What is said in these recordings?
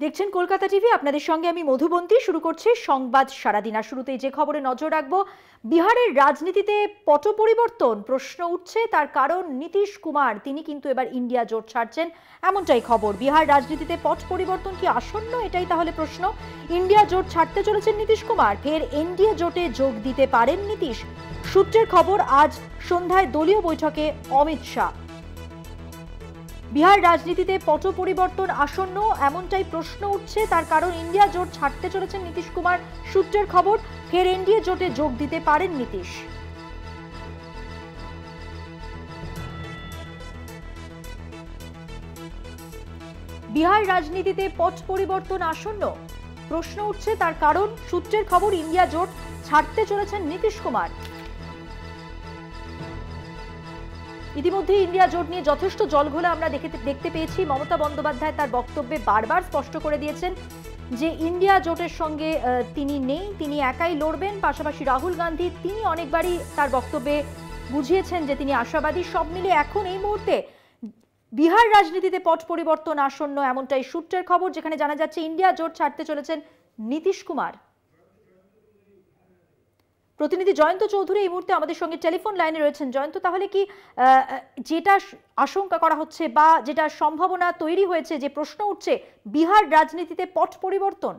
দেখছেন কলকাতা টিভি, আপনাদের সঙ্গে আমি মধুবন্তী। শুরু করছি সংবাদ সারাদিন। আর শুরুতেই যে খবরে নজর রাখবো, বিহারের রাজনীতিতে পট পরিবর্তন প্রশ্ন উঠছে। তার কারণ নীতিশ কুমার, তিনি কিন্তু এবার ইন্ডিয়া জোট ছাড়ছেন, এমনটাই খবর। বিহার রাজনীতিতে পট পরিবর্তন কি আসন্ন, এটাই তাহলে প্রশ্ন। ইন্ডিয়া জোট ছাড়তে চলেছেন নীতিশ কুমার, ফের এনডিএ জোটে যোগ দিতে পারেন নীতিশ। সূত্রের খবর, আজ সন্ধ্যায় দলীয় বৈঠকে অমিত শাহ। বিহার রাজনীতিতে পট পরিবর্তন আসন্ন, এমনটাই প্রশ্ন উঠছে। তার কারণ ইন্ডিয়া জোট ছাড়তে চলেছেন নীতিশ কুমার। সূত্রের খবর, ফের এনডিএ জোটে যোগ দিতে পারেন নীতিশ। বিহার রাজনীতিতে পট পরিবর্তন আসন্ন, প্রশ্ন উঠছে। তার কারণ সূত্রের খবর, ইন্ডিয়া জোট ছাড়তে চলেছেন নীতিশ কুমার। ইতিমধ্যে ইন্ডিয়া জোট নিয়ে যথেষ্ট জলঘোলা আমরা দেখতে পেয়েছি। মমতা বন্দ্যোপাধ্যায় তার বক্তব্যে বারবার স্পষ্ট করে দিয়েছেন যে ইন্ডিয়া জোটের সঙ্গে তিনি নেই, তিনি একাই লড়বেন। পাশাপাশি রাহুল গান্ধী, তিনি অনেকবারই তার বক্তব্যে বুঝিয়েছেন যে তিনি আশাবাদী। সব মিলে এখন এই মুহূর্তে বিহার রাজনীতিতে পট পরিবর্তন আসন্ন, এমনটাই সূত্রের খবর, যেখানে জানা যাচ্ছে ইন্ডিয়া জোট ছাড়তে চলেছেন নীতিশ কুমার। প্রতিনিধি জয়ন্ত চৌধুরী এই মুহূর্তে আমাদের সঙ্গে টেলিফোন লাইনে রয়েছেন। জয়ন্ত, তাহলে কি যেটা আশঙ্কা করা হচ্ছে বা যেটা সম্ভাবনা তৈরি হয়েছে, যে প্রশ্ন উঠছে, বিহার রাজনীতিতে পট পরিবর্তন?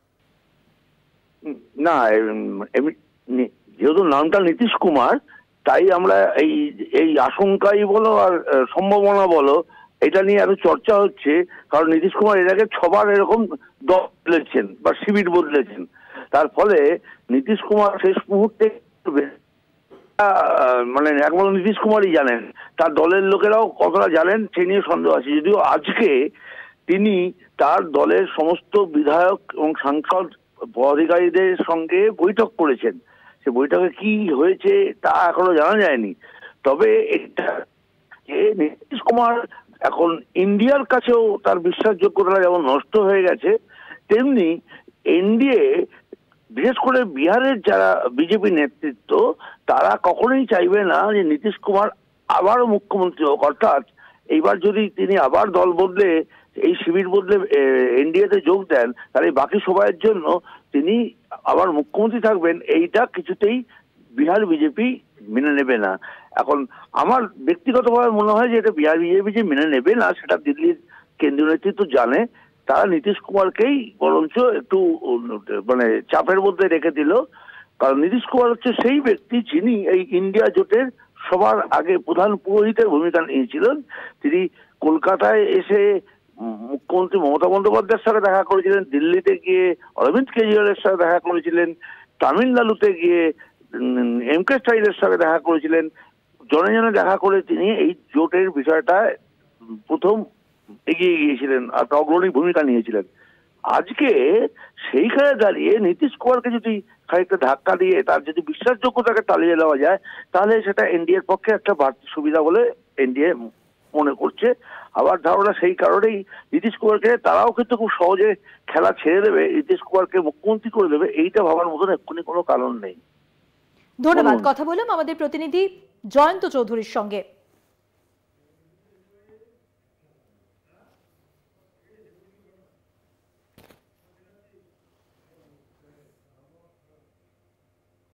না, যেহেতু নামটা নীতিশ কুমার, তাই আমরা এই আশঙ্কাই বলো আর সম্ভাবনা বলো, এটা নিয়ে এত চর্চা হচ্ছে। কারণ নীতিশ কুমার এর আগে 6 বার এরকম দল বদলেছেন বা শিবির বদলেছেন। তার ফলে নীতিশ কুমার শেষ মুহূর্তে মানে একমাত্র নীতিশ কুমারই জানেন, তার দলের লোকেরাও কতটা জানেন সে নিয়ে সন্দেহ আছে। যদিও আজকে তিনি তার দলের সমস্ত বিধায়ক এবং সাংসদ পদাধিকারীদের সঙ্গে বৈঠক করেছেন। সে বৈঠকে কি হয়েছে তা এখনো জানা যায়নি। তবে এটা যে নীতিশ কুমার এখন ইন্ডিয়ার কাছেও তার বিশ্বাসযোগ্যতা যেমন নষ্ট হয়ে গেছে, তেমনি এনডিএ, বিশেষ করে বিহারের যারা বিজেপি নেতৃত্ব, তারা কখনোই চাইবে না যে নীতিশ কুমার আবারও মুখ্যমন্ত্রী হোক। অর্থাৎ এইবার যদি তিনি আবার দল বদলে, এই শিবির বদলে এনডিএতে যোগ দেন, তাহলে বাকি সবাইয়ের জন্য তিনি আবার মুখ্যমন্ত্রী থাকবেন, এইটা কিছুতেই বিহার বিজেপি মেনে নেবে না। এখন আমার ব্যক্তিগতভাবে মনে হয় যে এটা বিহার বিজেপি যে মেনে নেবে না, সেটা দিল্লির কেন্দ্রীয় নেতৃত্ব জানে। তারা নীতিশ কুমারকেই বরঞ্চ একটু মানে চাপের মধ্যে রেখে দিল। কারণ নীতিশ কুমার হচ্ছে সেই ব্যক্তি যিনি এই ইন্ডিয়া জোটের সবার আগে প্রধান পুরোহিতের ভূমিকা নিয়েছিলেন। তিনি কলকাতায় এসে মুখ্যমন্ত্রী মমতা বন্দ্যোপাধ্যায়ের সাথে দেখা করেছিলেন, দিল্লিতে গিয়ে অরবিন্দ কেজরিওয়ালের সাথে দেখা করেছিলেন, তামিলনাড়ুতে গিয়ে এমকে স্টাইলের সাথে দেখা করেছিলেন। জনে জনে দেখা করে তিনি এই জোটের বিষয়টা প্রথম এগিয়ে গিয়েছিলেন আর অগ্রণী ভূমিকা নিয়েছিলেন। আজকে সেইখানে দাঁড়িয়ে নীতিশ কুমারকে যদি খানিকটা ধাক্কা দিয়ে তার যদি বিশ্বাসযোগ্যতাকে তাড়িয়ে দেওয়া যায়, তাহলে সেটা এনডিএর পক্ষে একটা বাড়তি সুবিধা বলে এনডিএ মনে করছে। আবার ধারণা সেই কারণেই নীতিশ কুমারকে তারাও কিন্তু খুব সহজে খেলা ছেড়ে দেবে, নীতিশ কুমারকে মুখ্যমন্ত্রী করে দেবে, এইটা ভাবার মতন এক্ষুনি কোনো কারণ নেই। ধন্যবাদ। কথা বললাম আমাদের প্রতিনিধি জয়ন্ত চৌধুরীর সঙ্গে।